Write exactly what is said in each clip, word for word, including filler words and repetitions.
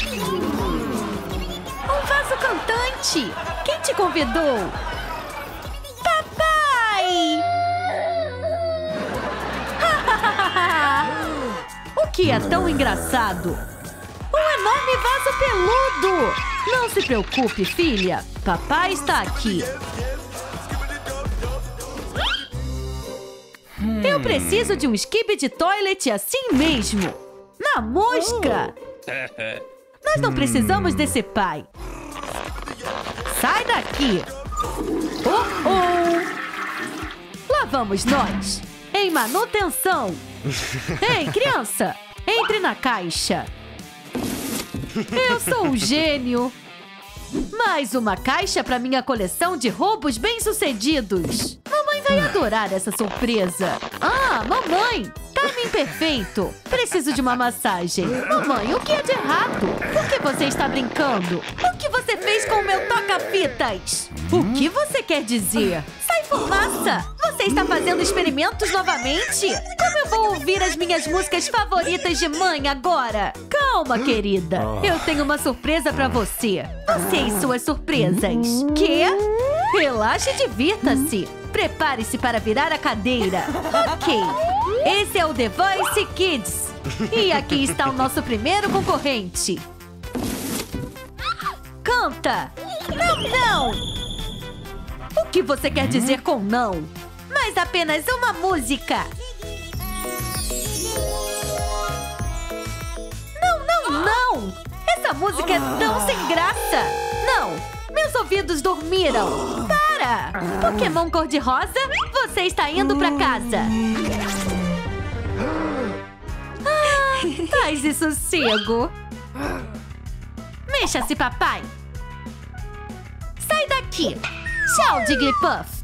Um vaso cantante! Quem te convidou? Papai! O que é tão engraçado? Um enorme vaso peludo! Não se preocupe, filha. Papai está aqui. Eu preciso de um Skibidi Toilet assim mesmo. Na mosca! Nós não precisamos desse pai. Sai daqui! Oh, oh! Lá vamos nós! Em manutenção! Ei, criança! Entre na caixa! Eu sou um gênio! Mais uma caixa para minha coleção de roubos bem-sucedidos! Mamãe vai adorar essa surpresa! Ah, mamãe! Timing perfeito! Preciso de uma massagem! Mamãe, o que é de errado? Por que você está brincando? O que você fez com o meu toca-fitas? O que você quer dizer? Sai fumaça! Você está fazendo experimentos novamente? Como eu vou ouvir as minhas músicas favoritas de mãe agora? Calma, querida! Eu tenho uma surpresa pra você! Você e suas surpresas! Quê? Relaxe e divirta-se! Prepare-se para virar a cadeira! Ok! Esse é o The Voice Kids! E aqui está o nosso primeiro concorrente! Canta! Não, não! O que você quer dizer com não? Mas apenas uma música! Não, não, não! Essa música é tão sem graça! Não! Meus ouvidos dormiram! Para! Pokémon cor-de-rosa, você está indo pra casa! Ah, paz e sossego! Mexa-se, papai! Sai daqui! Tchau, Jigglypuff!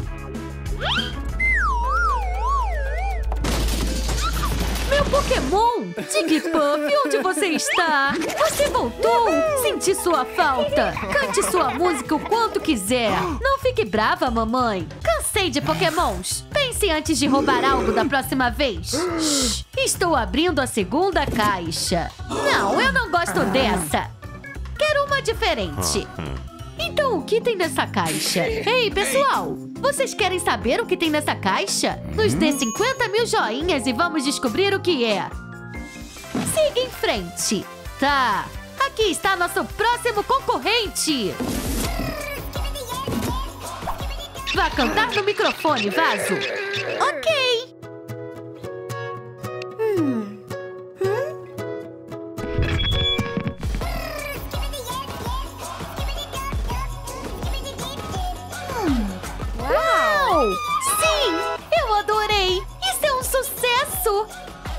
Meu Pokémon! Jigglypuff, onde você está? Você voltou! Senti sua falta! Cante sua música o quanto quiser! Não fique brava, mamãe! Cansei de Pokémons! Pense antes de roubar algo da próxima vez! Shhh, estou abrindo a segunda caixa! Não, eu não gosto dessa! Quero uma diferente! Então, o que tem nessa caixa? Ei, pessoal! Vocês querem saber o que tem nessa caixa? Nos dê cinquenta mil joinhas e vamos descobrir o que é! Siga em frente! Tá! Aqui está nosso próximo concorrente! Vá cantar no microfone, vaso! Ok! Hum. Uau! Sim! Eu adorei! Isso é um sucesso!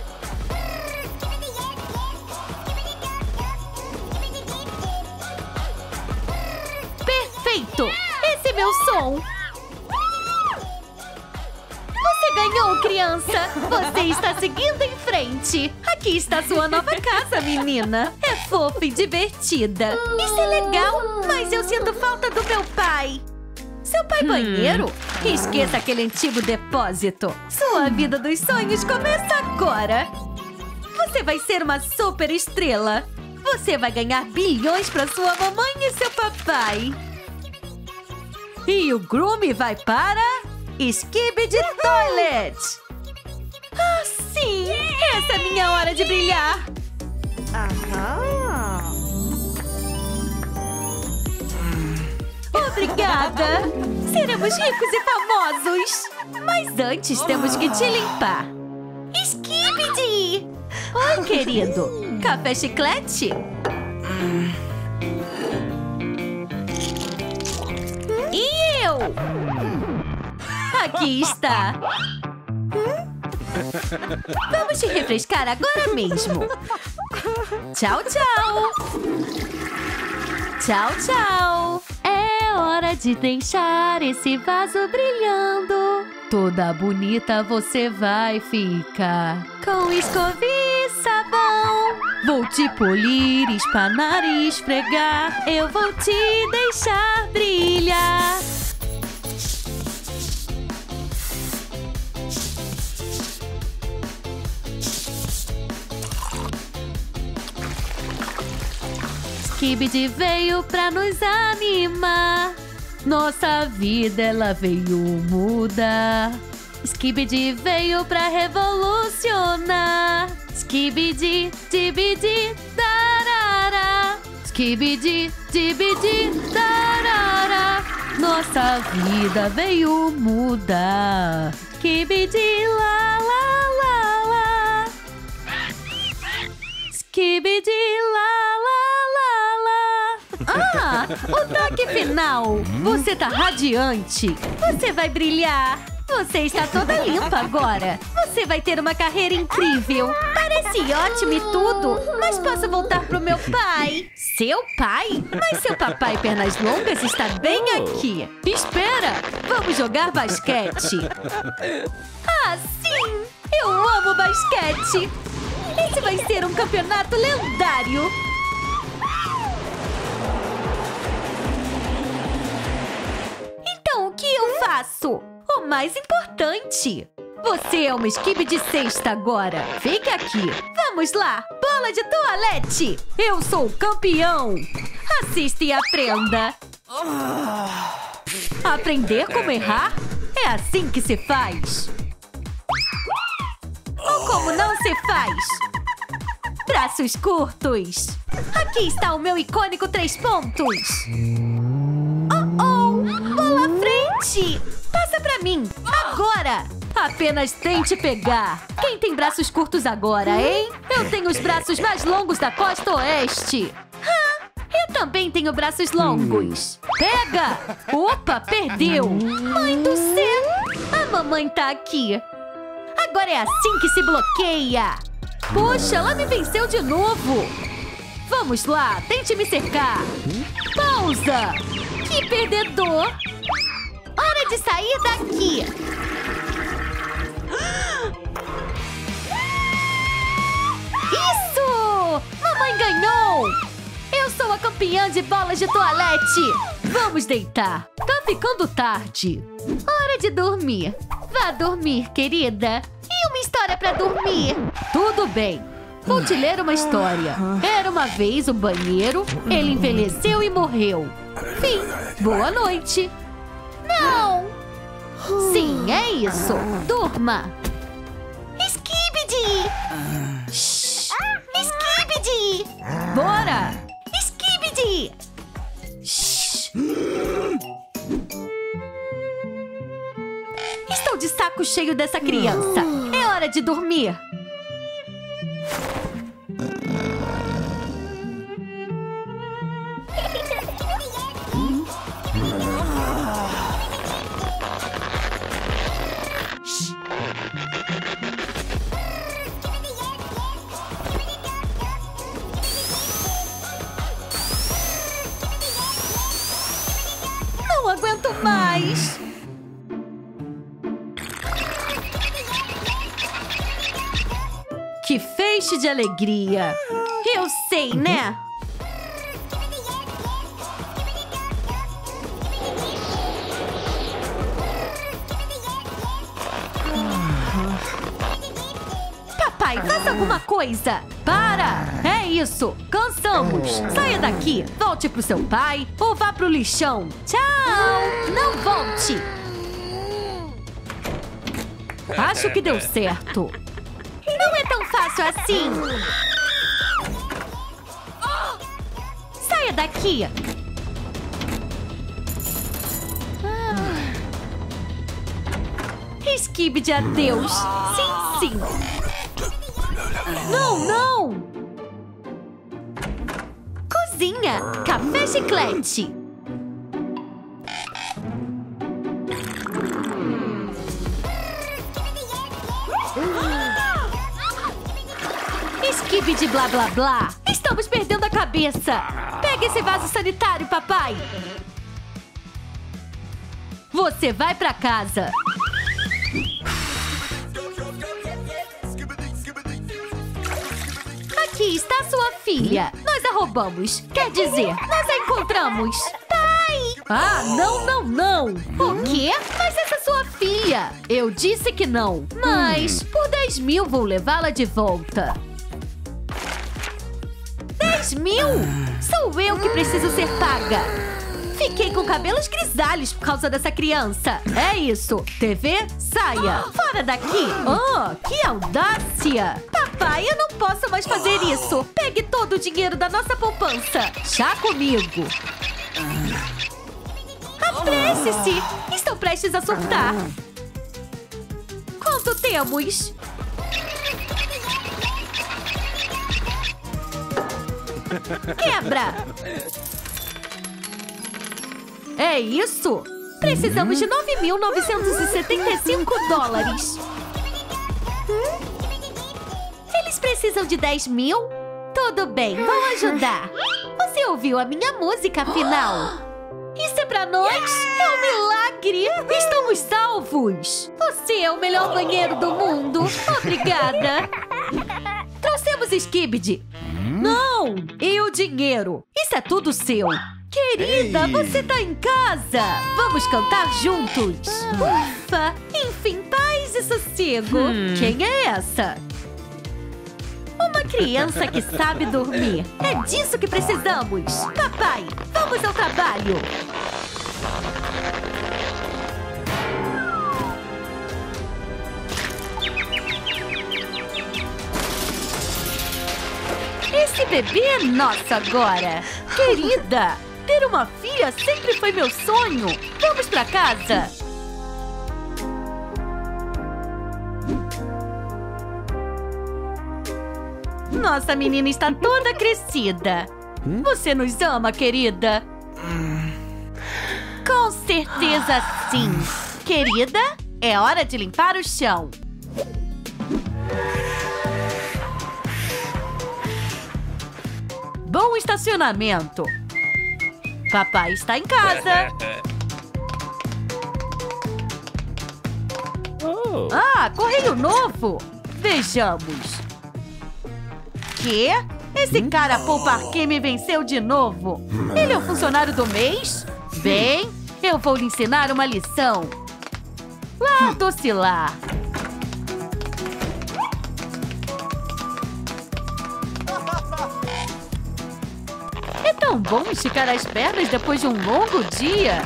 Perfeito! Esse é meu som! Você ganhou, criança! Você está seguindo em frente! Aqui está sua nova casa, menina! É fofa e divertida! Isso é legal! Mas eu sinto falta do meu pai! Seu pai banheiro? Esqueça aquele antigo depósito! Sua vida dos sonhos começa agora! Você vai ser uma super estrela! Você vai ganhar bilhões para sua mamãe e seu papai! E o Groom vai para... Skibidi Toilet! Ah, sim! Essa é minha hora de brilhar! Aham! Obrigada! Seremos ricos e famosos! Mas antes temos que te limpar! Skibidi! Oi, querido! Café chiclete? E eu? Aqui está! Vamos te refrescar agora mesmo! Tchau, tchau! Tchau, tchau! É hora de deixar esse vaso brilhando! Toda bonita você vai ficar! Com escova e sabão! Vou te polir, espanar e esfregar! Eu vou te deixar brilhar! Skibidi veio pra nos animar. Nossa vida ela veio mudar. Skibidi veio pra revolucionar. Skibidi, dibidi, darará. Skibidi, dibidi, darará. Nossa vida veio mudar. Skibidi, lá, lá, lá, lá. Skibidi, lá, lá, lá, lá. Ah, o toque final. Você tá radiante. Você vai brilhar. Você está toda limpa agora. Você vai ter uma carreira incrível. Parece ótimo e tudo, mas posso voltar pro meu pai. Seu pai? Mas seu papai pernas longas está bem aqui. Espera, vamos jogar basquete. Ah, sim! Eu amo basquete. Esse vai ser um campeonato lendário. Então, o que eu faço? O mais importante. Você é uma Skibidi sexta agora. Fica aqui. Vamos lá. Bola de toalete. Eu sou o campeão. Assista e aprenda. Aprender como errar? É assim que se faz. Ou como não se faz? Braços curtos. Aqui está o meu icônico três pontos. Oh, oh. Bola à frente. Passa pra mim, agora! Apenas tente pegar. Quem tem braços curtos agora, hein? Eu tenho os braços mais longos da costa oeste. Ah, eu também tenho braços longos. Pega! Opa, perdeu! Mãe do céu! A mamãe tá aqui. Agora é assim que se bloqueia. Poxa, ela me venceu de novo. Vamos lá, tente me cercar. Pausa! Que perdedor! Hora de sair daqui! Isso! Mamãe ganhou! Eu sou a campeã de bolas de toalete! Vamos deitar! Tá ficando tarde! Hora de dormir! Vá dormir, querida! E uma história pra dormir! Tudo bem! Vou te ler uma história. Era uma vez um banheiro, ele envelheceu e morreu. Fim! Boa noite! Não! Sim, é isso! Durma! Skibidi! Shhh! Skibidi! Bora! Skibidi! Shhh! Estou de saco cheio dessa criança! É hora de dormir! Não aguento mais! Que feixe de alegria! Eu sei, né? Papai, faça alguma coisa! Para! É isso! Cansamos! Saia daqui! Volte pro seu pai ou vá pro lixão! Tchau! Não volte! Acho que deu certo! Não é tão fácil assim! Saia daqui! Ah. Skibidi, adeus! Sim, sim! Não, não! Cozinha! Café chiclete! Skibidi blá blá blá! Estamos perdendo a cabeça! Pega esse vaso sanitário, papai! Você vai pra casa! Aqui está sua filha! Nós a roubamos! Quer dizer, nós a encontramos! Pai! Ah, não, não, não! O quê? Mas essa é sua filha! Eu disse que não! Mas por dez mil vou levá-la de volta! dez mil! Sou eu que preciso ser paga! Fiquei com cabelos grisalhos por causa dessa criança. É isso. T V, saia. Fora daqui. Oh, que audácia. Papai, eu não posso mais fazer isso. Pegue todo o dinheiro da nossa poupança. Chá comigo. Apresse-se. Estou prestes a surtar. Quanto temos? Quebra. É isso? Precisamos de nove mil novecentos e setenta e cinco dólares. Eles precisam de dez mil? Tudo bem, vou ajudar. Você ouviu a minha música, afinal? Isso é pra nós? É um milagre! Estamos salvos! Você é o melhor banheiro do mundo! Obrigada! Trouxemos Skibidi. Não! E o dinheiro? Isso é tudo seu! Querida, Ei. Você tá em casa! Vamos cantar juntos! Ufa! Enfim, paz e sossego! Hum. Quem é essa? Uma criança que sabe dormir! É disso que precisamos! Papai, vamos ao trabalho! Esse bebê é nosso agora! Querida! Ter uma filha sempre foi meu sonho! Vamos pra casa! Nossa menina está toda crescida! Você nos ama, querida? Com certeza sim! Querida, é hora de limpar o chão! Bom estacionamento! Papai está em casa! Ah, correio novo! Vejamos! Quê? Esse cara poupa-quê me venceu de novo! Ele é o funcionário do mês? Bem, eu vou lhe ensinar uma lição! Lá, docilar! É tão bom esticar as pernas depois de um longo dia!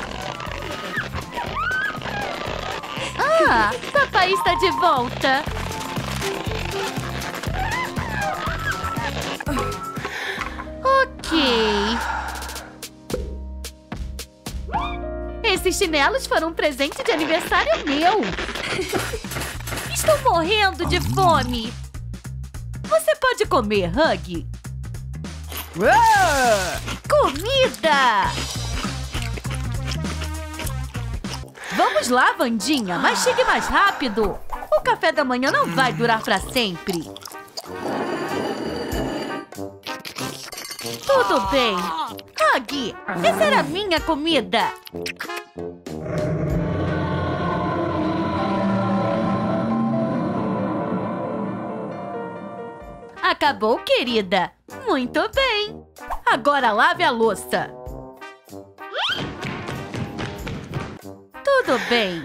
Ah, papai está de volta! Ok. Esses chinelos foram um presente de aniversário meu. Estou morrendo de fome. Você pode comer, Huggy? Comida! Vamos lá, Vandinha, mas chegue mais rápido. O café da manhã não vai durar para sempre. Tudo bem. Huggy, essa era a minha comida. Acabou, querida. Muito bem. Agora lave a louça. Tudo bem.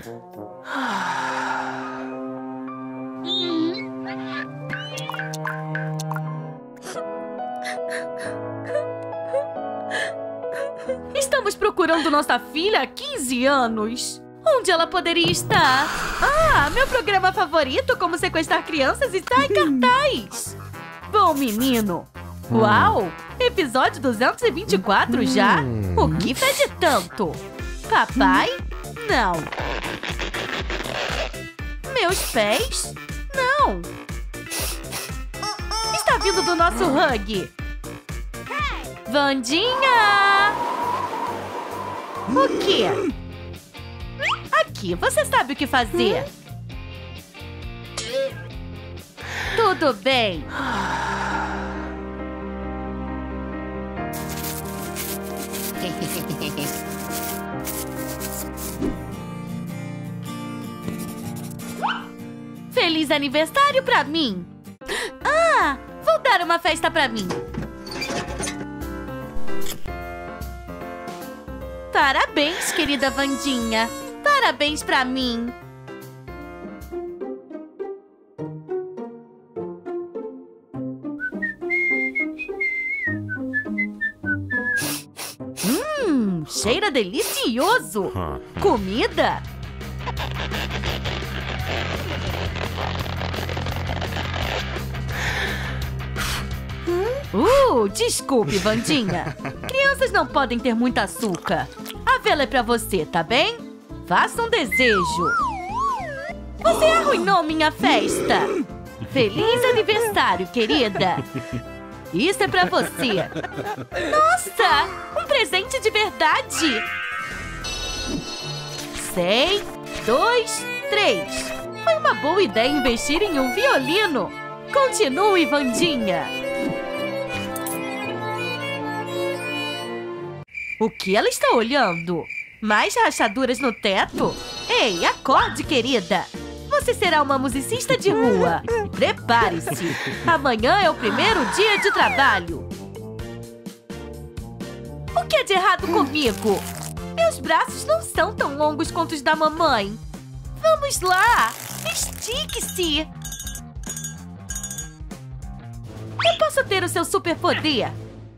Estamos procurando nossa filha há quinze anos. Onde ela poderia estar? Ah, meu programa favorito, Como Sequestrar Crianças, está em cartaz. Bom, menino. Uau! Episódio duzentos e vinte e quatro já? O que fede tanto? Papai? Não. Meus pés? Não. Está vindo do nosso Huggy. Vandinha! O quê? Aqui, você sabe o que fazer. Tudo bem. Feliz aniversário pra mim! Ah, vou dar uma festa pra mim. Parabéns, querida Vandinha. Parabéns pra mim. Cheira delicioso! Comida? Uh, desculpe, Wandinha. Crianças não podem ter muito açúcar. A vela é pra você, tá bem? Faça um desejo. Você arruinou minha festa. Feliz aniversário, querida. Isso é pra você. Nossa, um presente de verdade. Seis, dois, três. Foi uma boa ideia investir em um violino. Continue, Wandinha. O que ela está olhando? Mais rachaduras no teto? Ei, acorde, querida! Você será uma musicista de rua. Prepare-se! Amanhã é o primeiro dia de trabalho. O que é de errado comigo? Meus braços não são tão longos quanto os da mamãe. Vamos lá! Estique-se! Eu posso ter o seu superpoder.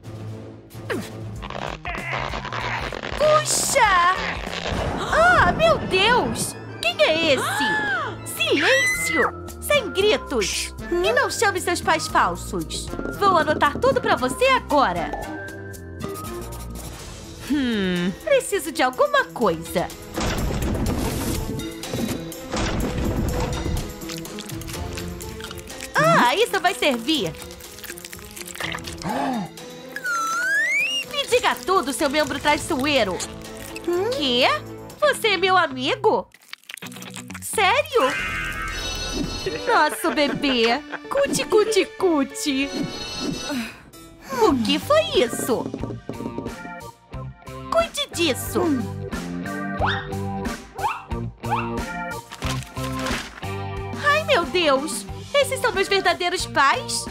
Puxa! Ah, meu Deus! Quem é esse? Silêncio! Sem gritos! E não chame seus pais falsos. Vou anotar tudo pra você agora. Hum, preciso de alguma coisa. Ah, isso vai servir. Me diga tudo, seu membro traiçoeiro. Quê? Você é meu amigo? Sério? Nosso bebê. Cuti, cuti, cuti. O que foi isso? Cuide disso. Ai, meu Deus. Esses são meus verdadeiros pais?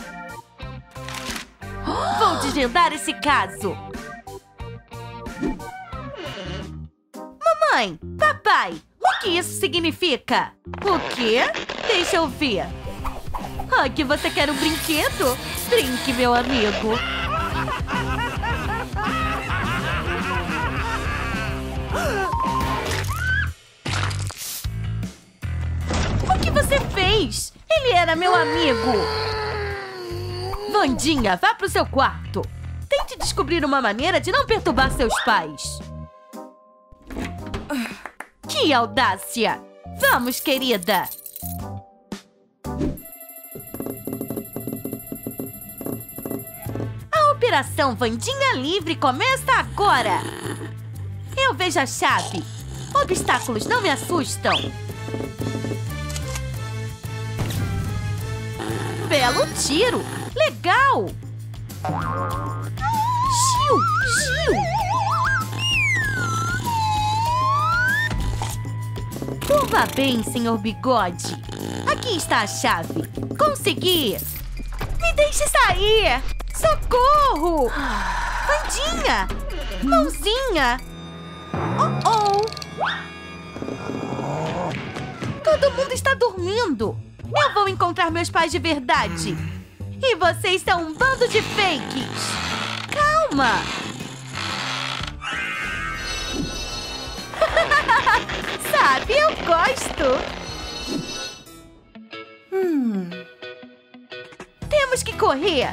Vou desvendar esse caso. Mamãe, papai, o que isso significa? O quê? Deixa eu ver. Ah, que você quer um brinquedo? Brinque, meu amigo. O que você fez? Ele era meu amigo. Wandinha, vá pro seu quarto. Tente descobrir uma maneira de não perturbar seus pais. Que audácia! Vamos, querida! A Operação Wandinha Livre começa agora! Eu vejo a chave. Obstáculos não me assustam. Belo tiro! Legal! Xiu! Xiu! Durma bem, senhor Bigode. Aqui está a chave. Consegui! Me deixe sair! Socorro! Wandinha! Mãozinha! Oh, oh! Todo mundo está dormindo! Eu vou encontrar meus pais de verdade! E vocês são um bando de fakes! Calma! Sabe, eu gosto! Hum. Temos que correr!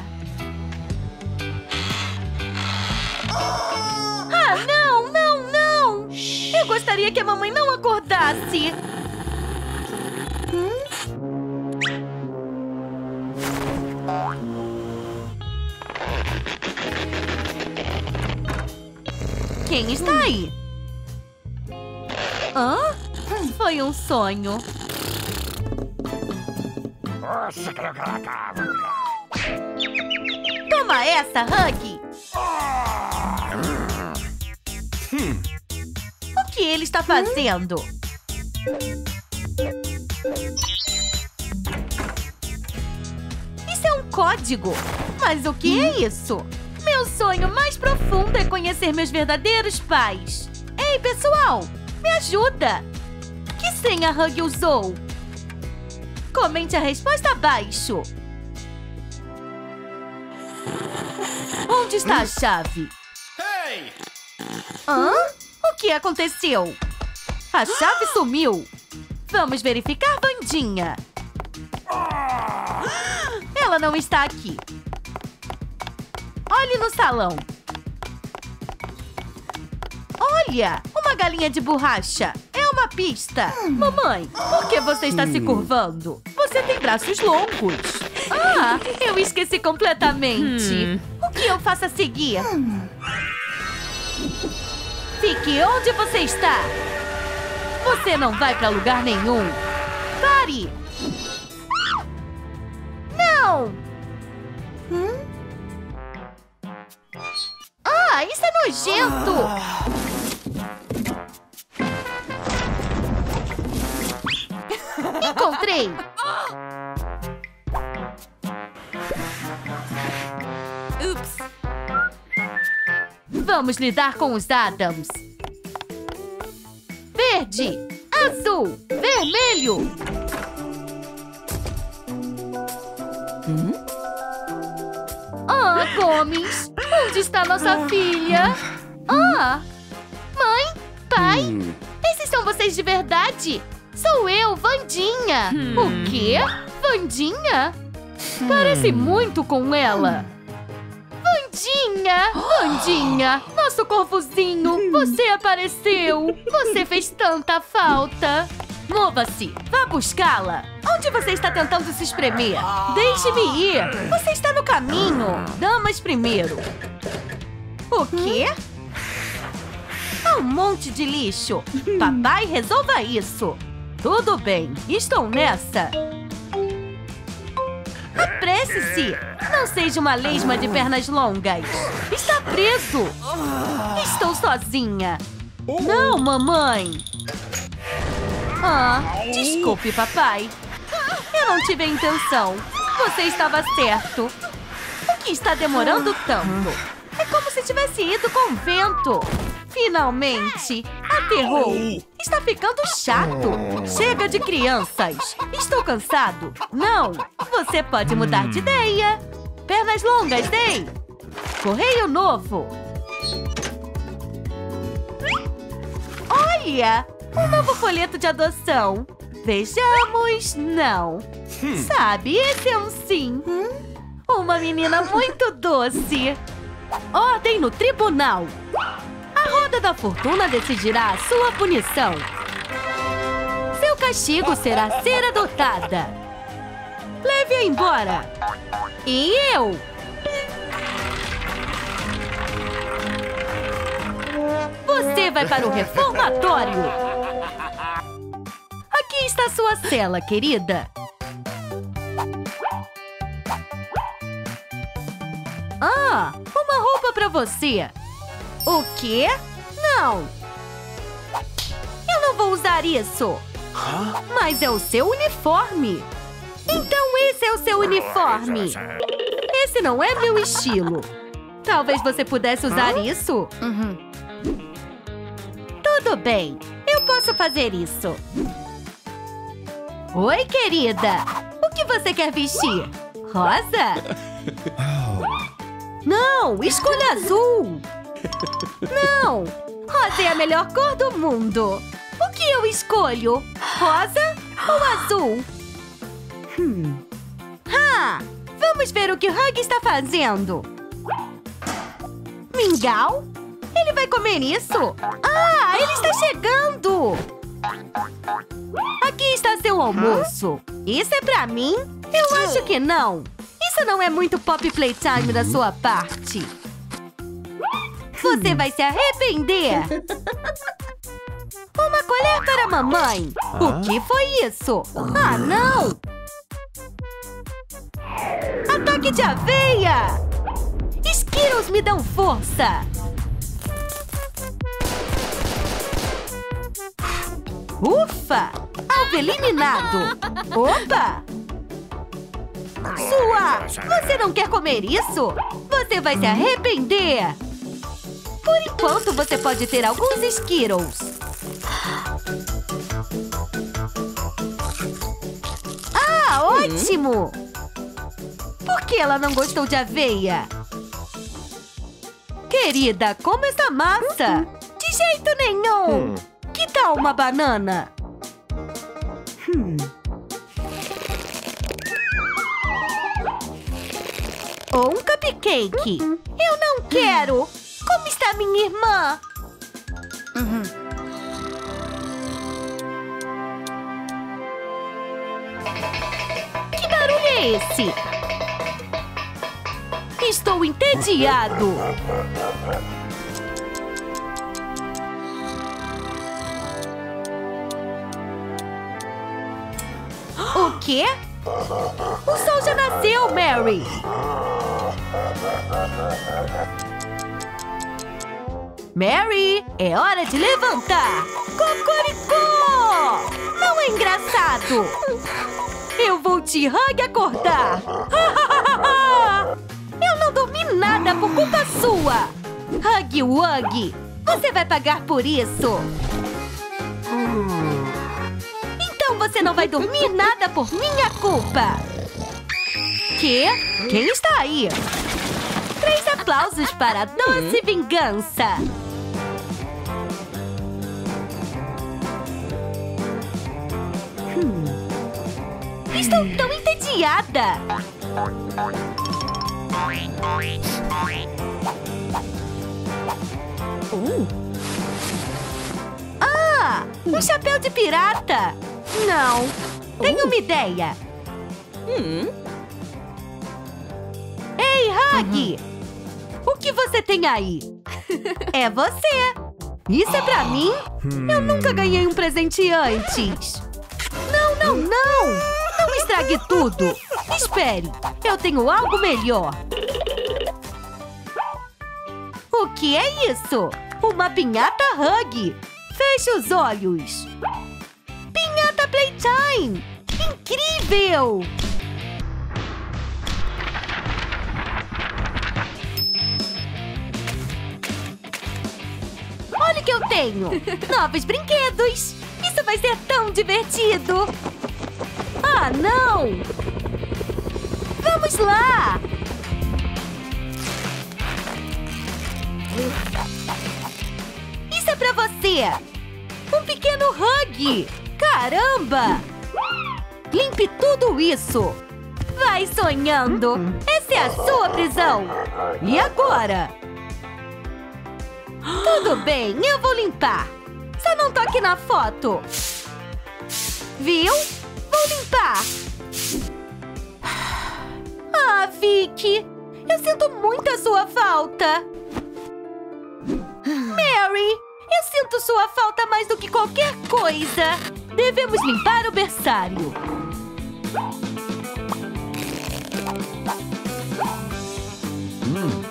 Ah, não, não, não! Eu gostaria que a mamãe não acordasse! Hum? Quem está aí? Hã? Foi um sonho. Toma essa, Huggy! O que ele está fazendo? Isso é um código! Mas o que é isso? Meu sonho mais profundo é conhecer meus verdadeiros pais. Ei, pessoal! Me ajuda! Que senha Huggy usou? Comente a resposta abaixo. Onde está a chave? Hey! Hã? O que aconteceu? A chave sumiu. Vamos verificar Vandinha. Ela não está aqui. Olhe no salão. Olha, uma galinha de borracha. É uma pista. Mamãe, por que você está se curvando? Você tem braços longos. Ah, eu esqueci completamente. O que eu faço a seguir? Fique onde você está. Você não vai para lugar nenhum. Pare. Não. Ah, isso é nojento. Encontrei! Ups! Vamos lidar com os Adams. Verde, azul, vermelho. Hum? Ah, Gomes, onde está nossa filha? Ah, mãe, pai, hum. Esses são vocês de verdade? Sou eu, Vandinha! Hum. O quê? Vandinha? Hum. Parece muito com ela! Vandinha! Vandinha! Nosso corvozinho! Hum. Você apareceu! Você fez tanta falta! Mova-se! Vá buscá-la! Onde você está tentando se espremer? Deixe-me ir! Você está no caminho! Damas primeiro! O quê? Há um monte de lixo! Papai, resolva isso! Tudo bem, estou nessa. Apresse-se! Não seja uma lesma de pernas longas. Está preso! Estou sozinha. Não, mamãe. Ah, desculpe, papai. Eu não tive a intenção. Você estava certo. O que está demorando tanto? É como se tivesse ido com o vento. Finalmente! Aterrou! Está ficando chato! Chega de crianças! Estou cansado! Não! Você pode mudar de ideia! Pernas longas, ei! Correio novo! Olha! Um novo folheto de adoção! Vejamos! Não! Sabe, esse é um sim! Uma menina muito doce! Ordem no tribunal! A roda da fortuna decidirá a sua punição. Seu castigo será ser adotada. Leve-a embora. E eu? Você vai para o reformatório. Aqui está sua cela, querida. Ah, uma roupa para você. O quê? Não! Eu não vou usar isso! Mas é o seu uniforme! Então esse é o seu uniforme! Esse não é meu estilo! Talvez você pudesse usar isso? Uhum. Tudo bem! Eu posso fazer isso! Oi, querida! O que você quer vestir? Rosa? Não! Escolha azul! Não! Rosa é a melhor cor do mundo! O que eu escolho? Rosa ou azul? Hum. Ha! Vamos ver o que o Hug está fazendo! Mingau? Ele vai comer isso? Ah, ele está chegando! Aqui está seu almoço! Isso é pra mim? Eu acho que não! Isso não é muito pop playtime da sua parte! Você vai se arrepender! Uma colher para a mamãe! O que foi isso? Ah, não! Ataque de aveia! Skittles me dão força! Ufa! Alvo eliminado! Opa! Sua! Você não quer comer isso? Você vai se arrepender! Por enquanto, você pode ter alguns Skittles. Ah, ótimo! Por que ela não gostou de aveia? Querida, como essa massa! jeito nenhum! Que tal uma banana? Hum. Ou um cupcake? Eu não quero! Como está minha irmã? Uhum. Que barulho é esse? Estou entediado! O quê? O sol já nasceu, Mary! Mary, é hora de levantar! Cocoricó! Não é engraçado! Eu vou te hug acordar! Eu não dormi nada por culpa sua! Hug Wug! Você vai pagar por isso! Então você não vai dormir nada por minha culpa! Quê? Quem está aí? Três aplausos para a doce vingança! Hum. Estou tão entediada! Uh. Ah! Um chapéu de pirata! Não! Tenho uma ideia! Hum. Ei, Hug! Uhum. O que você tem aí? É você! Isso é pra mim? Eu nunca ganhei um presente antes! Não, não, não! Não estrague tudo! Espere! Eu tenho algo melhor! O que é isso? Uma pinhata Hug! Feche os olhos! Pinhata Playtime! Incrível! Olha o que eu tenho! Novos brinquedos! Isso vai ser tão divertido! Ah, não! Vamos lá! Isso é pra você! Um pequeno hug! Caramba! Limpe tudo isso! Vai sonhando! Essa é a sua prisão! E agora? Tudo bem, eu vou limpar! Só não toque na foto! Viu? Vou limpar! Ah, Vicky! Eu sinto muito a sua falta! Mary! Eu sinto sua falta mais do que qualquer coisa! Devemos limpar o berçário! Hum.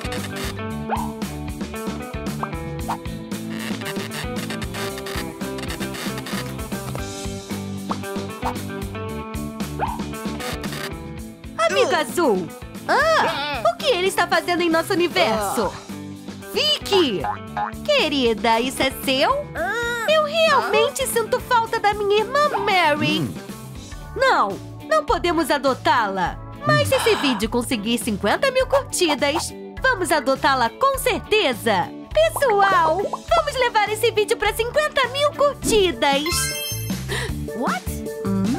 Amigo azul! Ah! O que ele está fazendo em nosso universo? Vicky! Querida, isso é seu? Eu realmente sinto falta da minha irmã Mary! Não! Não podemos adotá-la! Mas se esse vídeo conseguir cinquenta mil curtidas, vamos adotá-la com certeza! Pessoal, vamos levar esse vídeo para cinquenta mil curtidas! What? Hum?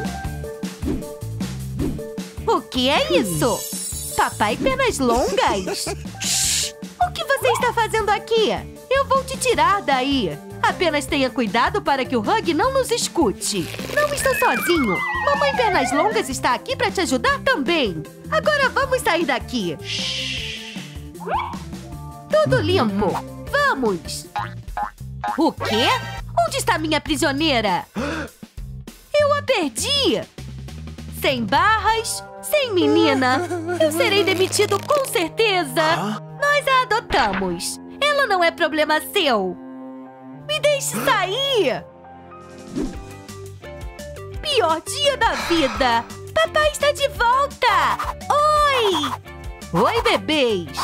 O que é isso? Papai Pernas Longas? O que você está fazendo aqui? Eu vou te tirar daí! Apenas tenha cuidado para que o Hug não nos escute! Não estou sozinho! Mamãe Pernas Longas está aqui para te ajudar também! Agora vamos sair daqui! Tudo limpo! Vamos! O quê? Onde está minha prisioneira? Eu a perdi! Sem barras, sem menina! Eu serei demitido com certeza! Nós a adotamos! Ela não é problema seu! Me deixe sair! Pior dia da vida! Papai está de volta! Oi! Oi, bebês!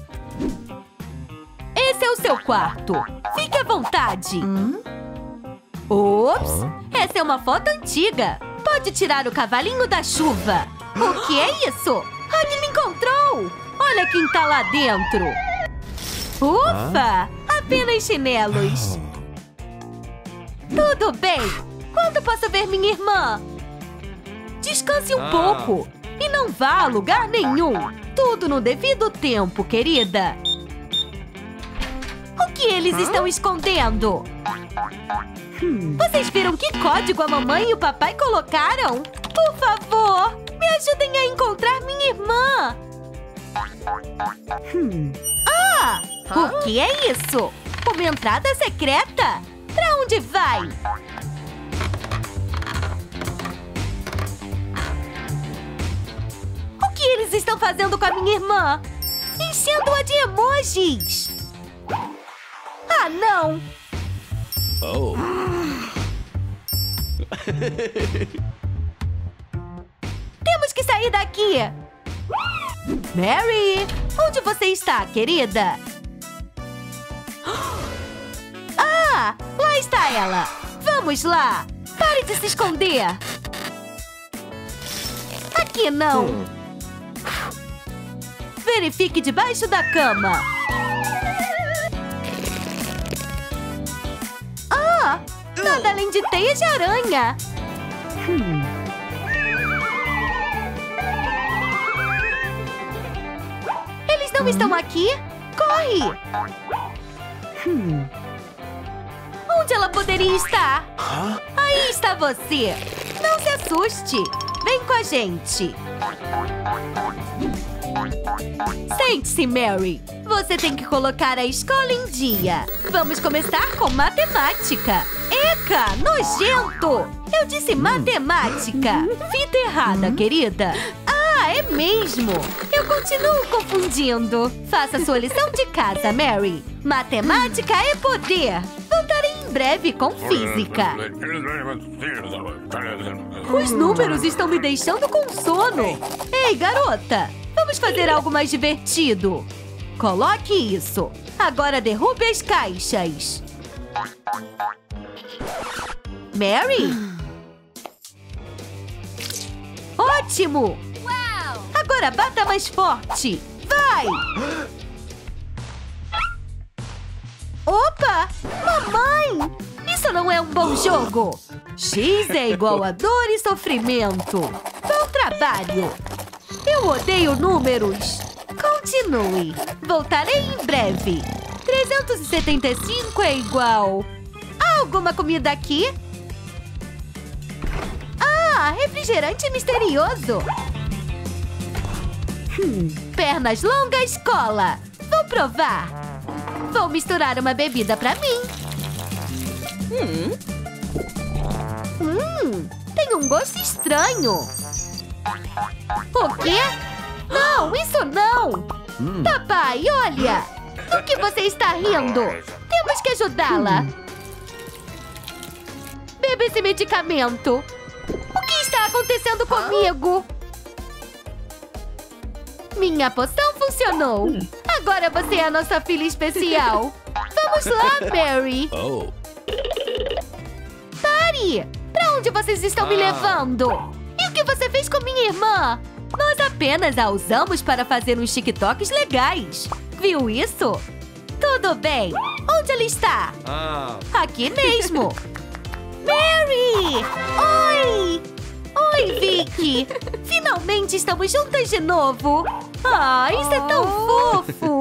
Esse é o seu quarto. Fique à vontade. Hum? Ops! Essa é uma foto antiga. Pode tirar o cavalinho da chuva. O que é isso? Hug me encontrou! Olha quem tá lá dentro. Ufa! Apenas chinelos. Tudo bem. Quando posso ver minha irmã? Descanse um ah. pouco. E não vá a lugar nenhum. Tudo no devido tempo, querida. O que eles estão escondendo? Hum. Vocês viram que código a mamãe e o papai colocaram? Por favor, me ajudem a encontrar minha irmã. Hum. Ah! O que é isso? Uma entrada secreta? Pra onde vai? O que eles estão fazendo com a minha irmã? Enchendo-a de emojis! Ah, não! Oh. Temos que sair daqui! Mary! Onde você está, querida? Ah! Lá está ela! Vamos lá! Pare de se esconder! Aqui não! Verifique debaixo da cama! Ah! Nada além de teias de aranha! Hum. Eles não hum. estão aqui? Corre! Hum. Onde ela poderia estar? Huh? Aí está você! Não se assuste! Vem com a gente! Sente-se, Mary! Você tem que colocar a escola em dia! Vamos começar com matemática! Eca! Nojento! Eu disse matemática! Fita errada, querida! Ah, é mesmo! Eu continuo confundindo! Faça sua lição de casa, Mary! Matemática é poder! Voltarei em breve com física! Os números estão me deixando com sono! Ei, garota! Vamos fazer algo mais divertido! Coloque isso! Agora derrube as caixas! Mary? Ótimo! Agora bata mais forte! Vai! Opa! Mamãe! Isso não é um bom jogo! X é igual a dor e sofrimento! Bom trabalho! Eu odeio números! Continue! Voltarei em breve! trezentos e setenta e cinco é igual... Há alguma comida aqui? Ah, refrigerante misterioso! Hum, pernas longas, cola! Vou provar! Vou misturar uma bebida pra mim! Hum. Hum, tem um gosto estranho! O quê? Não, isso não! Hum. Papai, olha! O que você está rindo? Temos que ajudá-la! Hum. Beba esse medicamento! O que está acontecendo comigo? Minha poção funcionou! Agora você é a nossa filha especial! Vamos lá, Mary! Oh. Pare! Pra onde vocês estão ah. me levando? E o que você fez com minha irmã? Nós apenas a usamos para fazer uns TikToks legais! Viu isso? Tudo bem! Onde ela está? Ah. Aqui mesmo! Mary! Oi! Oi, Vicky! Finalmente estamos juntas de novo! Ah, isso é tão fofo!